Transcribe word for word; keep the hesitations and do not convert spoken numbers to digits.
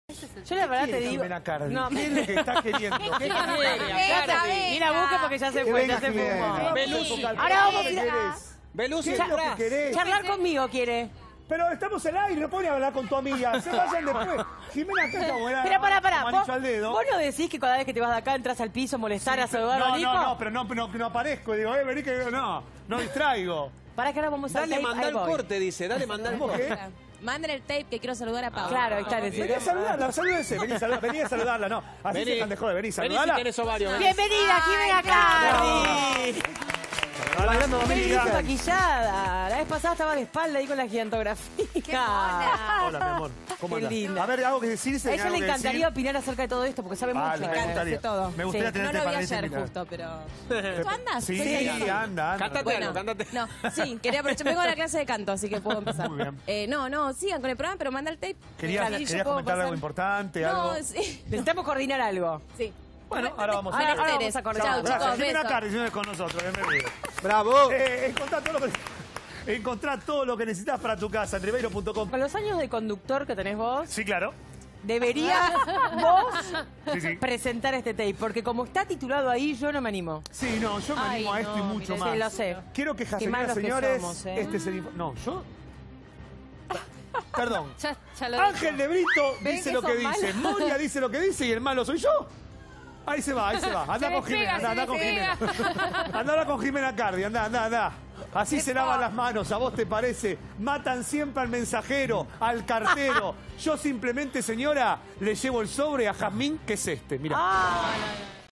Yo la verdad te digo... Jimena Cardi? No, ¿Qué es lo que está queriendo? ¿Qué ¿Qué quiere? quiere? Mira, busque porque ya se fue, ya se fue. Belushi. Ahora vamos a ir ¿Qué a... querés? Belushi ¿Qué es lo que atrás. querés? Charlar conmigo quiere. Pero estamos al aire, no podés hablar con tu amiga. Se vayan después. Jimena acá está buena. Pero pará, pará. Como ¿Vos, anillo al dedo. vos no decís que cada vez que te vas de acá entras al piso a molestar, a saludar a No, Nico? no, no, pero no, no, no aparezco. Digo, eh, vení que no, no distraigo. Pará que ahora vamos a... Dale, mandá el voy. corte, dice. Dale, mandá el ¿Cómo corte. qué? Manden el tape que quiero saludar a Paola. Claro, ahí está. Vení a saludarla, salúdese. Vení a saludarla, vení a saludarla, no. Así Vení. se están de joder, vení a Vení si saludarla. tenés ovario. vení. Bienvenida, Jimena Cardi. Hablando de Qué bien amiga. maquillada. La vez pasada estaba de espalda ahí con la gigantografía. ¡Qué mona! Hola, mi amor. ¿Cómo Qué andás? linda. A ver, algo que decirse. A ella algo le que encantaría decir. opinar acerca de todo esto porque sabe Vale, mucho. me eh. gustaría. sé todo. Me gustaría Sí. tenerte No lo vi para ayer invitar. justo, pero... ¿Tú andas? Sí, Estoy ahí. anda, anda. Cántate Bueno, algo, cántate. no, sí, quería aprovechar. Vengo a la clase de canto, así que puedo empezar. Muy bien. Eh, no, no, sigan con el programa, pero manda el tape. Querías, Sí, yo querías puedo comentar pasar. algo importante, No, algo. sí. Necesitamos coordinar algo. Sí. Bueno, ahora vamos a Ahora- ahora Menesteres. vamos a cortar. Chau, Gracias, chicos, Jimena besos. Cardi, señores, con nosotros. Bienvenido. ¡Bravo! Eh, encontrá todo lo que... Encontrá todo lo que necesitas para tu casa en ribeiro punto com. Con los años de conductor que tenés vos, Sí, claro. deberías vos Sí, sí. presentar este tape, porque como está titulado ahí, yo no me animo. Sí, no, yo me Ay, animo a esto y no, mucho mira, más. sí, lo sé. Quiero que Qué malos que señores, somos, ¿eh? este es el info- No, yo... Perdón. Ya, ya lo Ángel de Brito ¿Ven dice que lo que son dice, malos? Moria dice lo que dice y el malo soy yo. Ahí se va, ahí se va. Anda Se con me Jimena, pega, anda, se anda me con pega. Jimena. Anda con Jimena Cardi, anda, anda, anda. Así se lavan las manos, ¿a vos te parece? Matan siempre al mensajero, al cartero. Yo simplemente, señora, le llevo el sobre a Jazmín, que es este, mira. Ah,